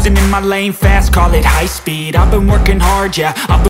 cruising in my lane fast, call it high speed. I've been working hard, yeah,